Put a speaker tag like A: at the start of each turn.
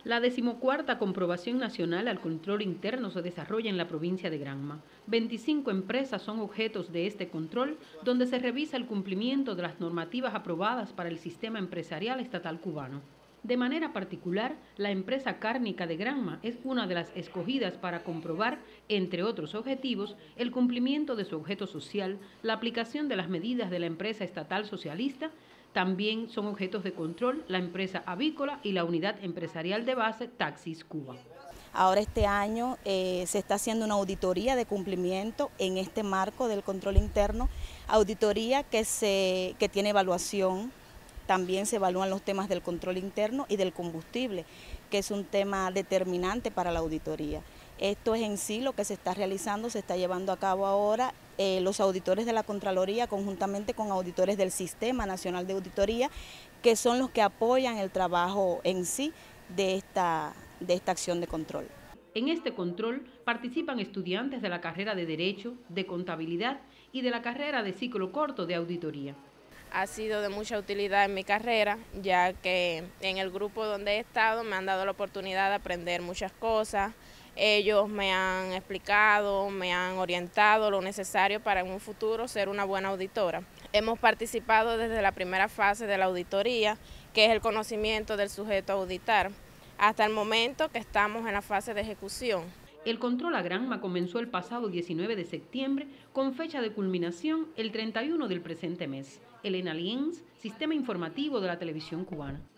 A: La 14ª comprobación nacional al control interno se desarrolla en la provincia de Granma. 25 empresas son objetos de este control, donde se revisa el cumplimiento de las normativas aprobadas para el sistema empresarial estatal cubano. De manera particular, la empresa cárnica de Granma es una de las escogidas para comprobar, entre otros objetivos, el cumplimiento de su objeto social, la aplicación de las medidas de la empresa estatal socialista. También son objetos de control la empresa avícola y la unidad empresarial de base Taxis Cuba.
B: Ahora este año se está haciendo una auditoría de cumplimiento en este marco del control interno, auditoría que tiene evaluación. También se evalúan los temas del control interno y del combustible, que es un tema determinante para la auditoría. Esto es en sí lo que se está realizando, se está llevando a cabo ahora. Los auditores de la Contraloría, conjuntamente con auditores del Sistema Nacional de Auditoría, que son los que apoyan el trabajo en sí de esta acción de control.
A: En este control participan estudiantes de la carrera de Derecho, de Contabilidad y de la carrera de ciclo corto de Auditoría.
C: Ha sido de mucha utilidad en mi carrera, ya que en el grupo donde he estado me han dado la oportunidad de aprender muchas cosas. Ellos me han explicado, me han orientado lo necesario para en un futuro ser una buena auditora. Hemos participado desde la primera fase de la auditoría, que es el conocimiento del sujeto a auditar, hasta el momento que estamos en la fase de ejecución.
A: El control a Granma comenzó el pasado 19 de septiembre con fecha de culminación el 31 del presente mes. Elena Lienz, Sistema Informativo de la Televisión Cubana.